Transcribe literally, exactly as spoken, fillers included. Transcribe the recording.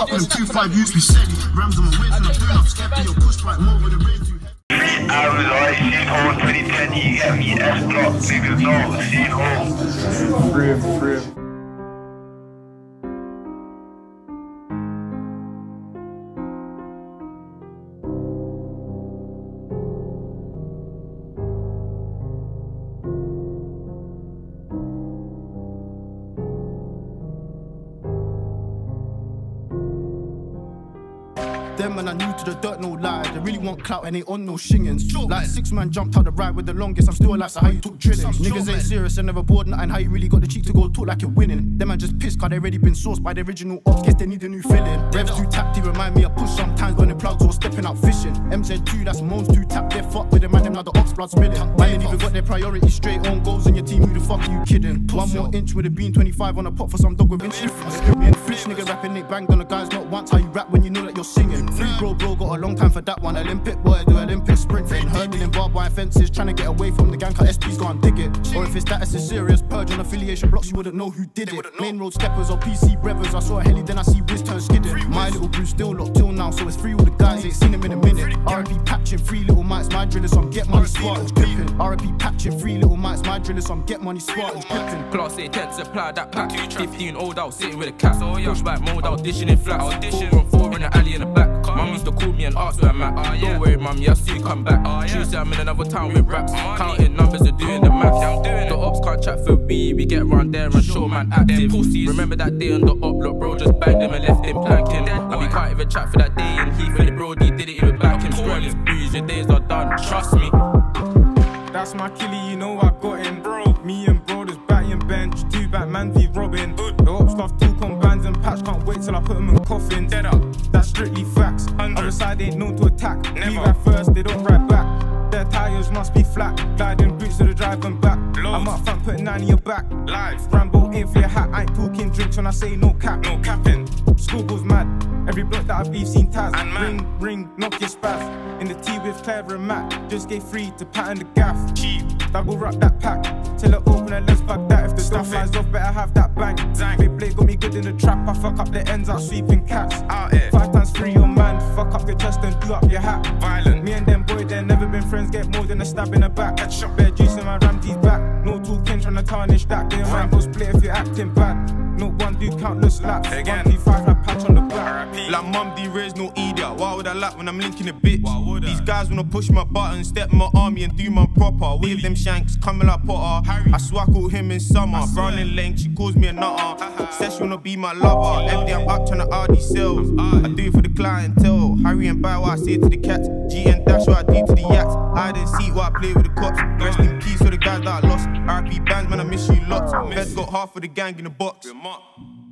fuck them two five youths, we said it. Rams on my waist and I'm doing up, scared that you'll push right more with the range. I was alright, Scene Hole twenty ten, you get me, S block, niggas know, Scene Hole. Free him, free him. Them man are new to the dirt, no lie. They really want clout and they on no shingings. Like six man jumped out the ride with the longest. I'm still alive, so how you talk drilling? Niggas ain't serious and never bored, and how you really got the cheek to go talk like you're winning. Them man just pissed cause they already been sourced by the original ops. Guess they need a new filling. Revs too tapped, they remind me of push sometimes when the plugs all stepping out fishing. M Z two, that's Moans too tapped, they fuck with them man, them now the ops blood spilling. Man ain't even got their priorities straight on goals in your team, who the fuck are you kidding? One more inch with a bean, twenty-five on a pot for some dog with inch. Me and Fish nigga rapping, they banged on the guys not once. How you rap when you know that you're singing? Free bro, bro, got a long time for that one. Olympic boy, do Olympic sprinting. Hurdling barbed wire fences, trying to get away from the gang, cause S P's gone dig it. Or if it's that, it's a serious purge on affiliation blocks, you wouldn't know who did it. Main road steppers or P C revers, I saw a heli, then I see Wiz turn skidding. My little Bruce still locked till now, so it's free with the guys, ain't seen him in a minute. R I P patching, free little mics, my drillers, so I'm get money Spartans dripping. R I P patching, free little mics, my drillers, so I'm get money Spartans dripping. Class A ten, supply that pack. fifteen old out, sitting with a cat. Push back mode, auditioning flats. Four on four in the alley in the back. Mum used to call me and ask where I'm at. Uh, yeah. Don't worry, mum, yeah, I see you come back. Uh, yeah. Tuesday, I'm in another town with raps. Money. Counting numbers and doing the maths. Yeah, I'm doing the ops can't chat for we. We get round there and show man active. Pussies. Remember that day on the op block, bro, just banged him and left him planking. And we can't even chat for that day in Heath when the brody did it even back him. Scroll his bruise, your days are done, trust me. That's my killie, you know I got him, bro. Me and bro, just batting bench. Two Batman v Robin. The ops love talk on bands and patch. Can't wait till I put them in coffins. Dead up. That's strictly facts. Other side ain't known to attack. Never. We ride first, they don't ride back. Their tires must be flat. Gliding boots to the drive and back. Loads. I'm up front putting nine in your back. Live. Rambo ain't for your hat. I ain't talking drinks when I say no cap. No capping. Schoolboy's mad. Every block that I've beef seen Taz. And ring, ring, knock your spaz. In the T with Clever and Matt. Just gave free to pattern the gaff. Cheap. Double up that pack. Till it open and let's fuck that. If the stuff flies off, better have that bang. Zang. Big blade got me good in the trap. I fuck up the ends out sweeping cats. Out here. Five times free your man. Fuck up your chest and do up your hat. Violent. Me and them boy, they never been friends. Get more than a stab in the back. Headshot. Bear juice in my Ramsey's back. No talking trying to tarnish that. They might go split if you're acting bad. No one do countless laps. Again. One, two, five, I patch on the back. Like mum, D-Rays, no idiot. Why would I lap when I'm linking a bitch? These guys wanna push my button, step my army and do my proper. Wave them shanks, coming like Potter. Harry. I swackle him in summer. Brown in length, she calls me a nutter. Says she wanna be my lover. Every day I'm up trying to Audi sales. I do it for the clientele. Harry and buy what I say to the cats. G and dash what I do to the yaks. I didn't see what I play with the cops. Rest in peace for the guys that I lost. R I P bands, man, I miss you lots. Feds got half of the gang in the box.